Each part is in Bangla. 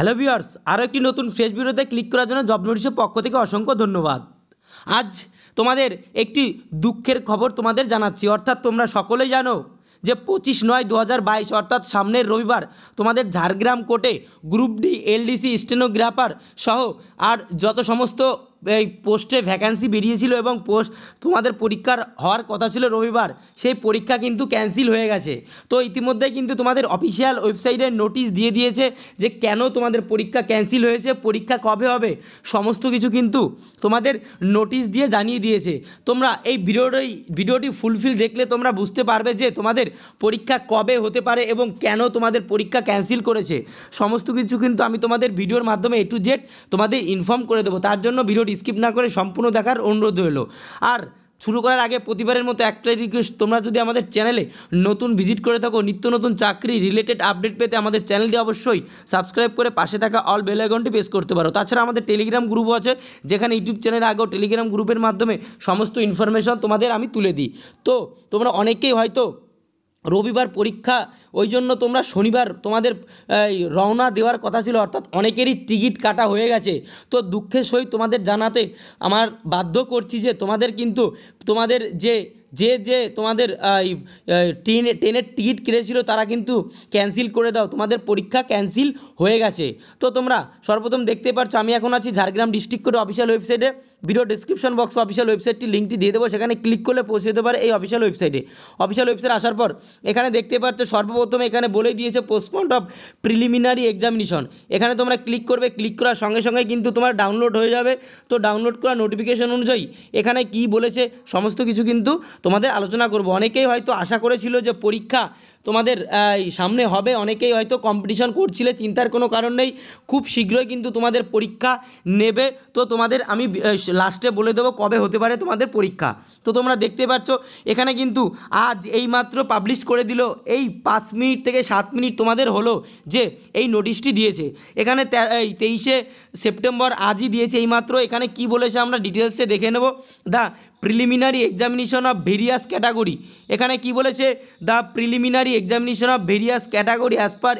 হ্যালো ভিউয়ার্স, আরও একটি নতুন ফ্রেশ ভিডিওতে ক্লিক করার জন্য জব নোটিশের পক্ষ থেকে অসংখ্য ধন্যবাদ। আজ তোমাদের একটি দুঃখের খবর তোমাদের জানাচ্ছি, অর্থাৎ তোমরা সকলেই জানো যে 25/9/2022 অর্থাৎ সামনের রবিবার তোমাদের ঝাড়গ্রাম কোর্টে গ্রুপ ডি এলডিসি স্টেনোগ্রাফার সহ আর যত সমস্ত এই পোস্টে ভ্যাকান্সি বেরিয়েছিল এবং পোস্ট তোমাদের পরীক্ষার হওয়ার কথা ছিল রবিবার, সেই পরীক্ষা কিন্তু ক্যান্সেল হয়ে গেছে। তো ইতিমধ্যে কিন্তু তোমাদের অফিসিয়াল ওয়েবসাইটে নোটিশ দিয়ে দিয়েছে যে কেন তোমাদের পরীক্ষা ক্যান্সেল হয়েছে, পরীক্ষা কবে হবে, সমস্ত কিছু কিন্তু তোমাদের নোটিশ দিয়ে জানিয়ে দিয়েছে। তোমরা এই ভিডিওটি ফুলফিল দেখলে তোমরা বুঝতে পারবে যে তোমাদের পরীক্ষা কবে হতে পারে এবং কেন তোমাদের পরীক্ষা ক্যান্সেল করেছে। সমস্ত কিছু কিন্তু আমি তোমাদের ভিডিওর মাধ্যমে A to Z তোমাদের ইনফর্ম করে দেবো। তার জন্য ভিডিওটি স্কিপ না করে সম্পূর্ণ দেখার অনুরোধ রইল। আর শুরু করার আগে প্রতিবারের মতো একটাই রিকোয়েস্ট, তোমরা যদি আমাদের চ্যানেলে নতুন ভিজিট করে থাকো, নিত্য নতুন চাকরি রিলেটেড আপডেট পেতে আমাদের চ্যানেলটি অবশ্যই সাবস্ক্রাইব করে পাশে থাকা অল বেল আইকনটি প্রেস করতে পারো। তাছাড়া আমাদের টেলিগ্রাম গ্রুপও আছে, যেখানে ইউটিউব চ্যানেলের আগেও টেলিগ্রাম গ্রুপের মাধ্যমে সমস্ত ইনফরমেশন তোমাদের আমি তুলে দিই। তো তোমরা অনেকেই হয়তো রবিবার পরীক্ষা, ওই জন্য তোমরা শনিবার তোমাদের রওনা দেওয়ার কথা ছিল, অর্থাৎ অনেকেরই টিকিট কাটা হয়ে গেছে। তো দুঃখের সহিত তোমাদের জানাতে আমার বাধ্য করছি যে তোমাদের কিন্তু তোমাদের যে তোমাদের ট্রেনের টিকিট কেটেছিল তারা কিন্তু ক্যান্সেল করে দাও, তোমাদের পরীক্ষা ক্যান্সেল হয়ে গেছে। তো তোমরা সর্বপ্রথম দেখতে পাচ্ছ আমি এখন আছি ঝাড়গ্রাম ডিস্ট্রিক্ট কোর্টের অফিসিয়াল ওয়েবসাইটে। ভিডিও ডিসক্রিপশন বক্স অফিসিয়াল ওয়েবসাইটটি লিঙ্কটি দিয়ে দেবো, সেখানে ক্লিক করলে পৌঁছে যেতে পারে এই অফিসিয়াল ওয়েবসাইটে। অফিসিয়াল ওয়েবসাইট আসার পর এখানে দেখতে পাচ্ছ সর্বপ্রথম এখানে বলে দিয়েছে পোস্টপন্ড অফ প্রিলিমিনারি এক্সামিনেশন। এখানে তোমরা ক্লিক করবে, ক্লিক করার সঙ্গে সঙ্গে কিন্তু তোমার ডাউনলোড হয়ে যাবে। তো ডাউনলোড করা নোটিফিকেশন অনুযায়ী এখানে কি বলেছে সমস্ত কিছু কিন্তু তোমাদের আলোচনা করব। অনেকেই হয়তো আশা করেছিল যে পরীক্ষা তোমাদের সামনে হবে, অনেকেই হয়তো কম্পিটিশন করছিলে, চিন্তার কোনো কারণ নেই, খুব শীঘ্রই কিন্তু তোমাদের পরীক্ষা নেবে। তো তোমাদের আমি লাস্টে বলে দেবো কবে হতে পারে তোমাদের পরীক্ষা। তো তোমরা দেখতে পাচ্ছ এখানে কিন্তু আজ এইমাত্র পাবলিশ করে দিল, এই 5 মিনিট থেকে 7 মিনিট তোমাদের হলো যে এই নোটিশটি দিয়েছে। এখানে 23শে সেপ্টেম্বর আজই দিয়েছে এইমাত্র। এখানে কি বলেছে আমরা ডিটেলসে দেখে নেব। The preliminary examination of various category, এখানে কি বলেছে, the preliminary examination of various category as per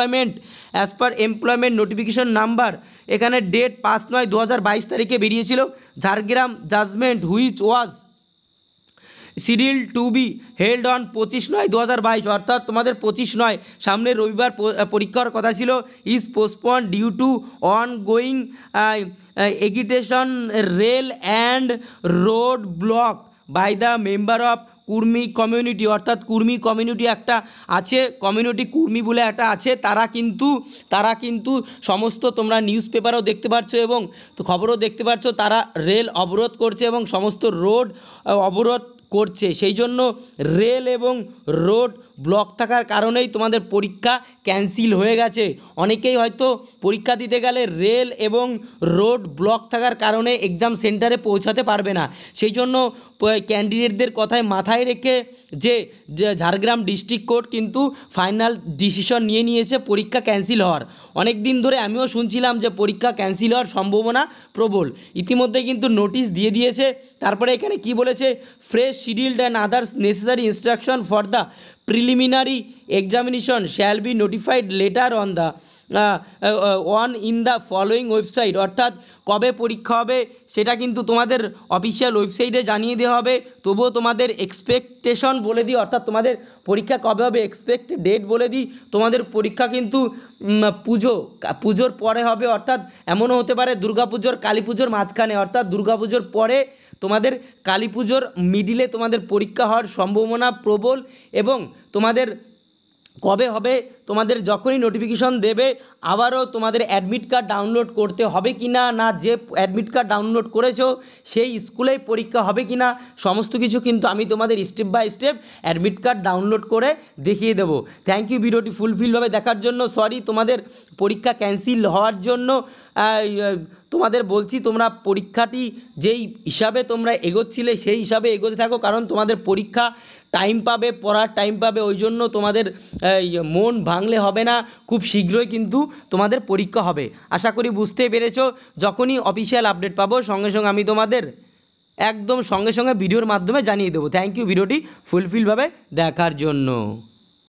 employment notification number, এখানে ডেট 5/9/2022 তারিখে বেরিয়েছিল। Jhargram judgement which was schedule to be held on 25/9/2022 অর্থাৎ তোমাদের 25/9 সামনের রবিবার পরীক্ষার কথা ছিল, is postponed due to ongoing agitation rail and road block by the member of Kurmi community, অর্থাৎ কুর্মি কমিউনিটি একটা আছে, কমিউনিটি কুর্মি বলে একটা আছে, তারা কিন্তু সমস্ত তোমরা নিউজ পেপারও দেখতে পাচ্ছ এবং খবরও দেখতে পাচ্ছ, তারা রেল অবরোধ করছে এবং সমস্ত রোড অবরোধ করছে। সেই জন্য রেল এবং রোড ব্লক থাকার কারণেই তোমাদের পরীক্ষা ক্যান্সেল হয়ে গেছে। অনেকেই হয়তো পরীক্ষা দিতে গেলে রেল এবং রোড ব্লক থাকার কারণে এক্সাম সেন্টারে পৌঁছাতে পারবে না। সেই জন্য ক্যান্ডিডেটদের কথায় মাথায় রেখে যে ঝাড়গ্রাম ডিস্ট্রিক্ট কোর্ট কিন্তু ফাইনাল ডিসিশন নিয়ে নিয়েছে পরীক্ষা ক্যান্সেল হওয়ার। অনেক দিন ধরে আমিও শুনছিলাম যে পরীক্ষা ক্যান্সেল হওয়ার সম্ভাবনা প্রবল, ইতিমধ্যে কিন্তু নোটিশ দিয়ে দিয়েছে। তারপরে এখানে কি বলেছে, fresh scheduled and others necessary instruction for the preliminary examination shall be notified later on the one in the following website, অর্থাৎ কবে পরীক্ষা হবে সেটা কিন্তু তোমাদের অফিসিয়াল ওয়েবসাইটে জানিয়ে দেওয়া হবে। তবুও তোমাদের এক্সপেকটেশন বলে দিই, অর্থাৎ তোমাদের পরীক্ষা কবে হবে এক্সপেক্ট ডেট বলে দিই। তোমাদের পরীক্ষা কিন্তু পুজোর পরে হবে, অর্থাৎ এমনও হতে পারে দুর্গাপুজোর কালী পুজোর মাঝখানে, অর্থাৎ দুর্গাপুজোর পরে তোমাদের কালী পুজোর মিডিলে তোমাদের পরীক্ষা হওয়ার সম্ভাবনা প্রবল। এবং তোমাদের কবে হবে, তোমাদের যখনই নোটিফিকেশন দেবে আবারও তোমাদের অ্যাডমিট কার্ড ডাউনলোড করতে হবে কি না, না যে অ্যাডমিট কার্ড ডাউনলোড করেছো সেই স্কুলেই পরীক্ষা হবে কি না, সমস্ত কিছু কিন্তু আমি তোমাদের step by step admit card download করে দেখিয়ে দেবো। থ্যাংক ইউ ভিডিওটি ফুলফিলভাবে দেখার জন্য। সরি তোমাদের পরীক্ষা ক্যান্সেল হওয়ার জন্য। তোমাদের বলছি তোমরা পরীক্ষাটি যেই হিসাবে তোমরা এগোচ্ছিলে সেই হিসাবে এগোতে থাকো, কারণ তোমাদের পরীক্ষা টাইম পাবে, পড়ার টাইম পাবে, ওই জন্য তোমাদের মন ভাঙলে হবে না, খুব শীঘ্রই কিন্তু তোমাদের পরীক্ষা হবে। আশা করি বুঝতে পেরেছো। যখনই অফিসিয়াল আপডেট পাবো সঙ্গে সঙ্গে আমি তোমাদের একদম সঙ্গে সঙ্গে ভিডিওর মাধ্যমে জানিয়ে দেবো। থ্যাংক ইউ ভিডিওটি ফুলফিলভাবে দেখার জন্য।